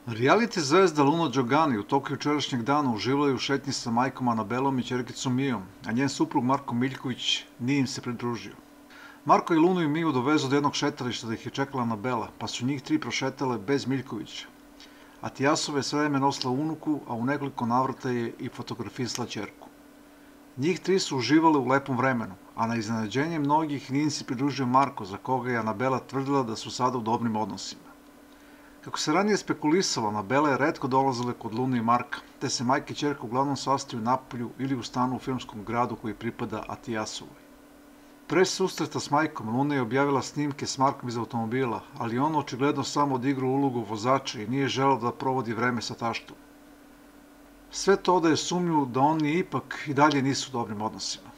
Reality zvezda Luna Đogani u toku jučerašnjeg dana uživala je u šetnji sa majkom Anabelom i ćerkicom Mijom, a njen suprug Marko Miljković nije im se pridružio. Marko i Lunu i Miju dovezu do jednog šetališta da ih je čekala Anabela, pa su njih tri prošetale bez Miljkovića. Atijasova je sve vreme nosila unuku, a u nekoliko navrata je i fotografisala ćerku. Njih tri su uživale u lepom vremenu, a na iznenađenje mnogih nije im se pridružio Marko, za koga je Anabela tvrdila da su sada u dobrim odnosima. Kako se ranije spekulisalo, Anabela je retko dolazila kod Lune i Marka, te se majka i ćerka uglavnom sastaju napolju ili u stanu u filmskom gradu koji pripada Atijasovoj. Pre susreta s majkom, Luna je objavila snimke s Markom iz automobila, ali on očigledno samo odigrao ulogu vozača i nije želeo da provodi vreme sa taštom. Sve to odaje sumnju da oni ipak i dalje nisu u dobrim odnosima.